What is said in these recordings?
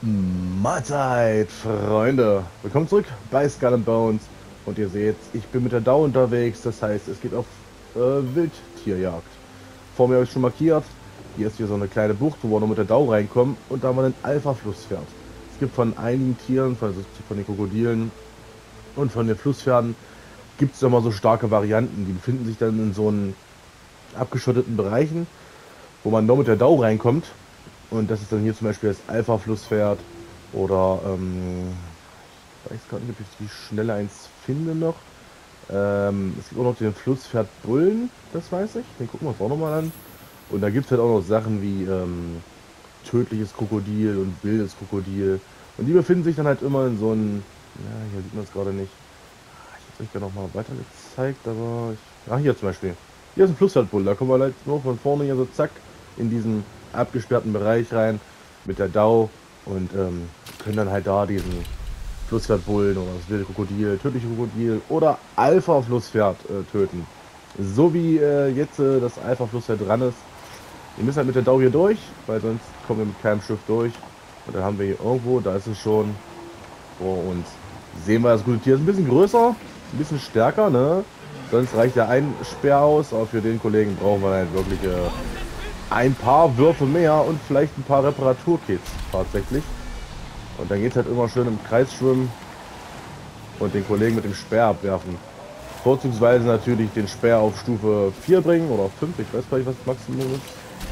Mahlzeit, Freunde! Willkommen zurück bei Skull and Bones. Und ihr seht, ich bin mit der DAU unterwegs, das heißt, es geht auf Wildtierjagd. Vor mir habe ich schon markiert, hier ist hier so eine kleine Bucht, wo wir noch mit der DAU reinkommen und da haben wir einen Alpha-Flusspferd. Es gibt von einigen Tieren, von den Krokodilen und von den Flusspferden, gibt es immer so starke Varianten. Die befinden sich dann in so einen abgeschotteten Bereichen, wo man nur mit der DAU reinkommt. Und das ist dann hier zum Beispiel das Alpha-Flusspferd oder ich weiß gar nicht, ob ich die schnelle eins finde noch. Es gibt auch noch den Flusspferd Bullen, das weiß ich. Den gucken wir uns auch nochmal an. Und da gibt es halt auch noch Sachen wie tödliches Krokodil und wildes Krokodil. Und die befinden sich dann halt immer in so einem, ja, hier sieht man es gerade nicht. Ich hätte euch gerne nochmal weiter gezeigt, aber hier zum Beispiel. Hier ist ein Flusspferdbull, da kommen wir halt nur von vorne hier so zack in diesen abgesperrten Bereich rein mit der DAU und können dann halt da diesen Flusspferdbullen oder das wilde Krokodil, tödliche Krokodil oder Alpha-Flusspferd töten. So wie jetzt das Alpha-Flusspferd dran ist. Wir müssen halt mit der DAU hier durch, weil sonst kommen wir mit keinem Schiff durch. Und dann haben wir hier irgendwo, da ist es schon vor uns. Sehen wir das gute Tier ist ein bisschen größer, ein bisschen stärker, ne? Sonst reicht ja ein Speer aus, aber für den Kollegen brauchen wir halt wirklich ein paar Würfe mehr und vielleicht ein paar Reparaturkits tatsächlich. Und dann geht es halt immer schön im Kreis schwimmen und den Kollegen mit dem Speer abwerfen. Vorzugsweise natürlich den Speer auf Stufe 4 bringen oder 5, ich weiß gar nicht, was das Maximum ist.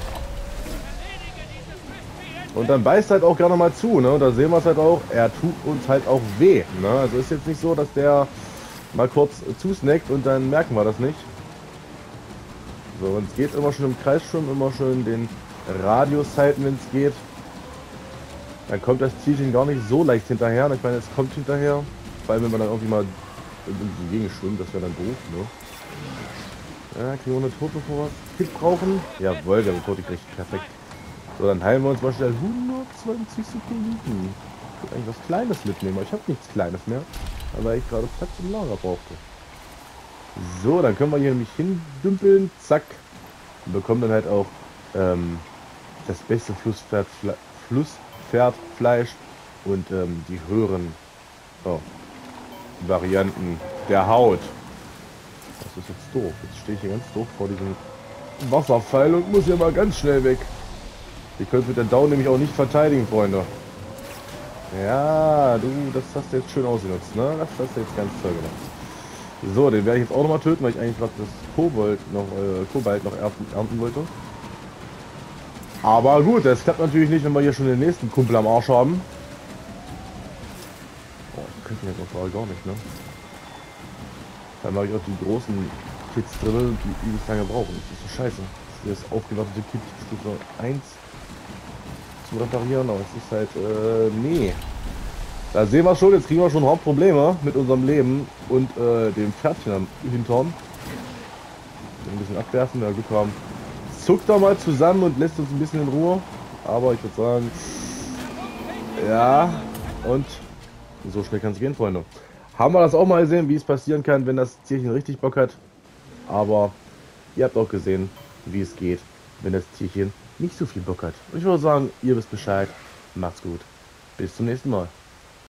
Und dann beißt halt auch gerne mal zu, ne? Und da sehen wir es halt auch, er tut uns halt auch weh, ne? Also ist jetzt nicht so, dass der mal kurz zusnackt und dann merken wir das nicht. So, und es geht immer schön im Kreis schwimmen, immer schön den Radius halten, wenn es geht. Dann kommt das Tierchen gar nicht so leicht hinterher. Ich meine, es kommt hinterher. Vor allem, wenn man dann irgendwie mal gegen schwimmt, das wäre dann doof, ne? Ja, kriegen wir eine Tote, bevor wir Kit brauchen. Jawohl, wir haben eine Tote gekriegt. Perfekt. So, dann heilen wir uns mal schnell 120 Sekunden. Ich würde eigentlich was Kleines mitnehmen, aber ich habe nichts Kleines mehr. Weil ich gerade Platz im Lager brauchte. So, dann können wir hier nämlich hindümpeln. Zack. Und bekommen dann halt auch das beste Flusspferdfleisch und die höheren Varianten der Haut. Das ist jetzt doof. Jetzt stehe ich hier ganz doof vor diesem Wasserfall und muss hier mal ganz schnell weg. Ihr könnt mit der Down nämlich auch nicht verteidigen, Freunde. Ja, du, das hast du jetzt schön ausgenutzt, ne? Das hast du jetzt ganz toll gemacht. So, den werde ich jetzt auch nochmal töten, weil ich eigentlich gerade das Kobalt noch ernten wollte. Aber gut, das klappt natürlich nicht, wenn wir hier schon den nächsten Kumpel am Arsch haben. Oh, ich könnte jetzt auch gerade gar nicht, ne? Dann habe ich auch die großen Kits drin, die nicht lange brauchen. Das ist so scheiße. Das ist das aufgewartete Kit Stufe 1 zum Reparieren, aber es ist halt, nee. Da sehen wir schon, jetzt kriegen wir schon Hauptprobleme mit unserem Leben und dem Pferdchen am Hintern. Ein bisschen abwerfen, wenn wir Glück haben. Zuckt da mal zusammen und lässt uns ein bisschen in Ruhe. Aber ich würde sagen, ja, und so schnell kann es gehen, Freunde. Haben wir das auch mal gesehen, wie es passieren kann, wenn das Tierchen richtig Bock hat. Aber ihr habt auch gesehen, wie es geht, wenn das Tierchen nicht so viel Bock hat. Und ich würde sagen, ihr wisst Bescheid. Macht's gut. Bis zum nächsten Mal.